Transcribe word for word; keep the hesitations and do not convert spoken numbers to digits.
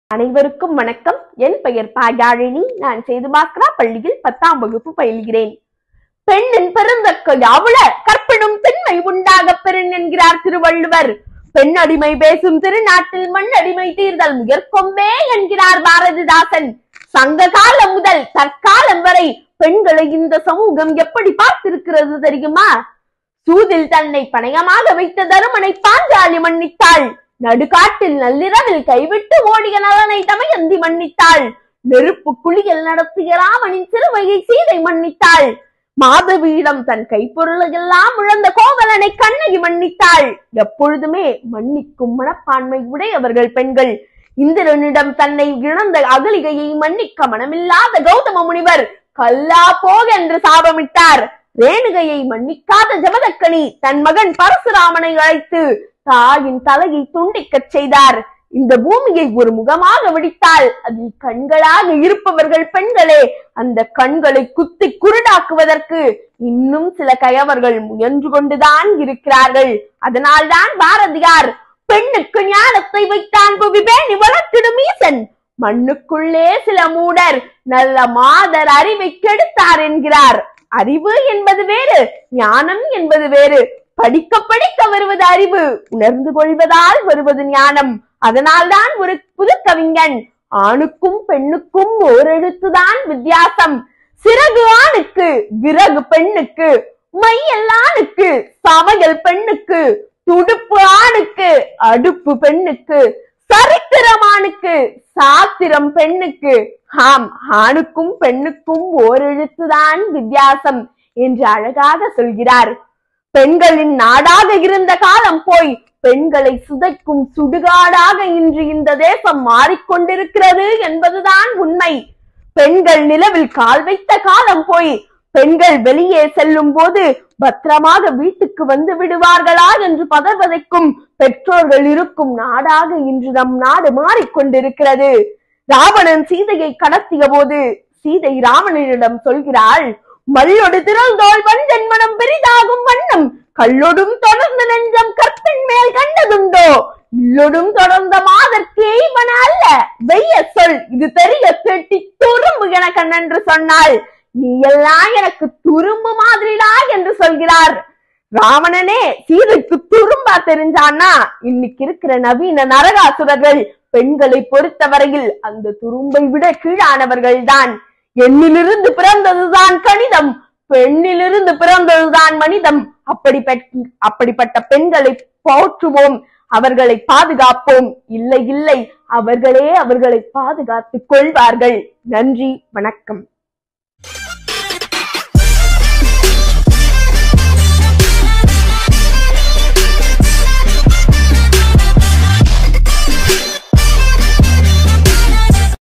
அனைவருக்கும் வணக்கம். என் பெயர் பாயாழினி. நான் சேதுபாஸ்கரா பள்ளியில் பத்தாம் வகுப்பு பயில்கிறேன். பெண்ணின் பெருந்தக்க யாவுள கற்பினும் திண்மை உண்டாக பெருன் என்கிறார் திருவள்ளுவர். பெண் அடிமை பேசும் திருநாட்டில் மண் அடிமை தீர்தல் முயற்கொம்பே என்கிறார் பாரதிதாசன். சங்க காலம் முதல் தற்காலம் வரை பெண்களை இந்த சமூகம் எப்படி பார்த்திருக்கிறது தெரியுமா? சூதில் தன்னை பணயமாக வைத்த தருமனை பாஞ்சாலி மன்னித்தாள். நடுக்காட்டில் நள்ளிரவில் கைவிட்டு ஓடிய நலனை தமயந்தி மன்னித்தாள். நெருப்பு குளியல் நடத்திய ராமனின் சிறுமையை சீதை மன்னித்தாள். மாதவியிடம் தன் கைப்பொருளை எல்லாம் இழந்த கோவலனை கண்ணகி மன்னித்தாள். எப்பொழுதுமே மன்னிக்கும் மனப்பான்மை உடையவர்கள் பெண்கள். இந்திரனிடம் தன்னை இழந்த அகலிகையை மன்னிக்க மனமில்லாத கௌதம முனிவர் கல்லா போக என்று சாபமிட்டார். ரேணுகையை மன்னிக்காத ஜமதக்கனி தன் மகன் பரசுராமனை அழைத்து தாயின் தலையை துண்டிக்கச் செய்தார். இந்த பூமியை ஒரு முகமாக வெடித்தால் அதில் கண்களாக இருப்பவர்கள் பெண்களே. அந்த கண்களை குத்தி குருடாக்குவதற்கு இன்னும் சில கயவர்கள் முயன்று கொண்டுதான் இருக்கிறார்கள். அதனால்தான் பாரதியார் பெண்ணுக்கு ஞானத்தை வைத்தான் புவி பேணி வளர்த்திடும் ஈசன், மண்ணுக்குள்ளே சில மூடர் நல்ல மாதர் அறிவை கெடுத்தார் என்கிறார். அறிவு என்பது வேறு, ஞானம் என்பது வேறு. படிக்க படிக்க வருவது அறிவு, உணர்ந்து கொள்வதால் வருவது ஞானம். அதனால்தான் ஒரு புது கவிஞன் ஆணுக்கும் பெண்ணுக்கும் ஓரெழுத்துதான் வித்தியாசம். சிறகு ஆணுக்கு, விறகு பெண்ணுக்கு, மையல் ஆணுக்கு, சமையல் பெண்ணுக்கு, துடுப்பு ஆணுக்கு, அடுப்பு பெண்ணுக்கு, சரித்திரம் ஆணுக்கு, சாத்திரம் பெண்ணுக்கு. ஆம், ஆணுக்கும் பெண்ணுக்கும் ஓரெழுத்துதான் வித்தியாசம் என்று அழகாக சொல்கிறார். பெண்களின் நாடாக இருந்த காலம் போய் பெண்களை சுதைக்கும் சுடுகாடாக இன்று இந்த தேசம் மாறிக்கொண்டிருக்கிறது என்பதுதான் உண்மை. பெண்கள் நிலவில் கால் வைத்த காலம் போய் பெண்கள் வெளியே செல்லும் போது பத்திரமாக வீட்டுக்கு வந்து விடுவார்களா என்று பதவதைக்கும் பெற்றோர்கள் இருக்கும் நாடாக இன்று நம் நாடு மாறிக்கொண்டிருக்கிறது. ராவணன் சீதையை கடத்திய போது சீதை ராவணனிடம் சொல்கிறாள், மல்லொடு திரள்தோள் வஞ்சன் மனம் பெரிதாகும் வண்ணம் கல்லொடும் தொடர்ந்த நெஞ்சம் கற்பின் மேல் கண்டதுண்டோ, இல்லொடும் தொடர்ந்த மாதற்கே இவன அல்ல வெய்ய சொல் இது தெரிய கேட்டி துரும்பு என கண்ணென்று சொன்னாள். நீ எல்லாம் எனக்கு துரும்பு மாதிரிடா என்று சொல்கிறார். ராவணனே சீதைக்கு துரும்பா தெரிஞ்சான்னா இன்னைக்கு இருக்கிற நவீன நரகாசுரர்கள் பெண்களை பொறுத்தவரையில் அந்த துரும்பை விட கீழானவர்கள் தான். எண்ணிலிருந்து பிறந்ததுதான் கணிதம், பெண்ணிலிருந்து பிறந்ததுதான் மனிதம். அப்படிப்பட்ட அப்படிப்பட்ட பெண்களை போற்றுவோம், அவர்களை பாதுகாப்போம். இல்லை இல்லை, அவர்களே அவர்களை பாதுகாத்துக் கொள்வார்கள். நன்றி, வணக்கம்.